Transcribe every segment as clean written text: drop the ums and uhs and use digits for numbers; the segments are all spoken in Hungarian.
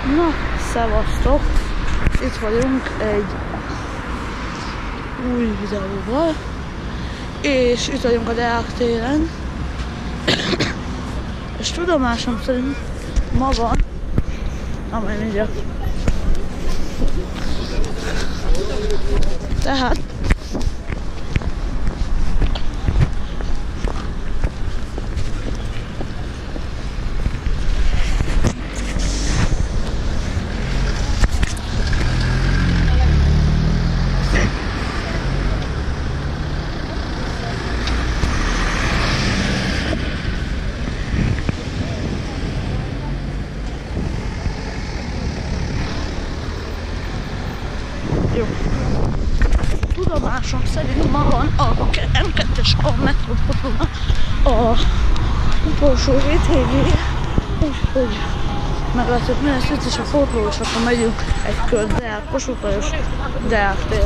Na, szevasztok! Itt vagyunk egy új videóval, és itt vagyunk a Deák téren, és tudomásom szerint ma van, amely mindjárt. Tehát jó. Tudomásom szerint ma van a M2-es a metrópotona a utolsó hétvégéje, úgyhogy meglátjuk, mi lesz itt is a fotó, és akkor megyünk egy kört Deák, Kossuth Lajos, Deák tér.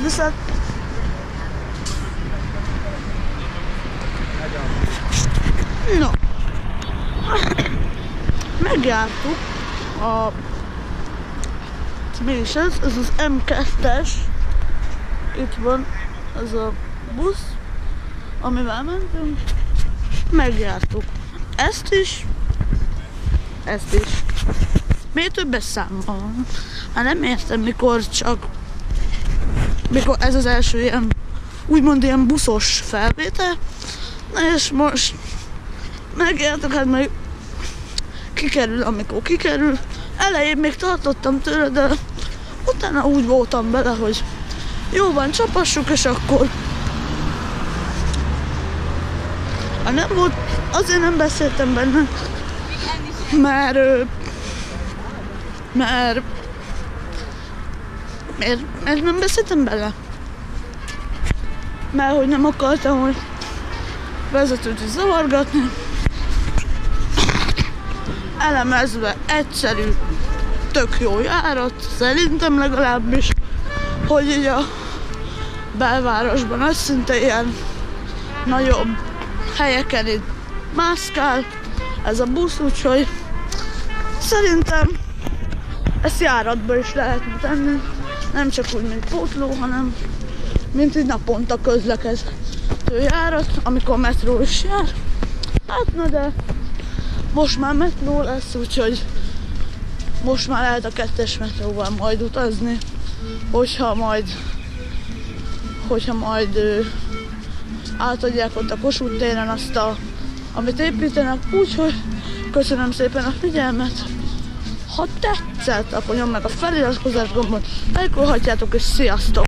viszont no, megjártuk a... mi is ez? Ez az M2-es. Itt van ez a busz, amivel mentünk. Megjártuk ezt is, ezt is. Még többes számmal. Hát nem értem, mikor ez az első ilyen, úgymond ilyen buszos felvétel. Na és most megjártuk, hát majd kikerül, amikor kikerül. Elején még tartottam tőle, de utána úgy voltam bele, hogy jó van, csapassuk, és akkor nem volt, azért nem beszéltem benne, mert nem beszéltem bele. Mert hogy nem akartam, hogy vezetőt is zavargatni. Elemezve egyszerű, tök jó járat, szerintem legalábbis, hogy így a belvárosban az szinte ilyen nagyobb helyeken itt mászkál ez a busz, úgyhogy szerintem ezt járatba is lehetne tenni, nem csak úgy, mint pótló, hanem mint egy naponta közlekedő járat, amikor metró is jár. Hát na de most már metró lesz, úgyhogy most már lehet a 2-es metróval majd utazni, hogyha majd átadják ott a Kossuth téren azt amit építenek, úgyhogy köszönöm szépen a figyelmet. Ha tetszett, akkor nyomd meg a feliratkozás gombot, lájkolhatjátok, és sziasztok!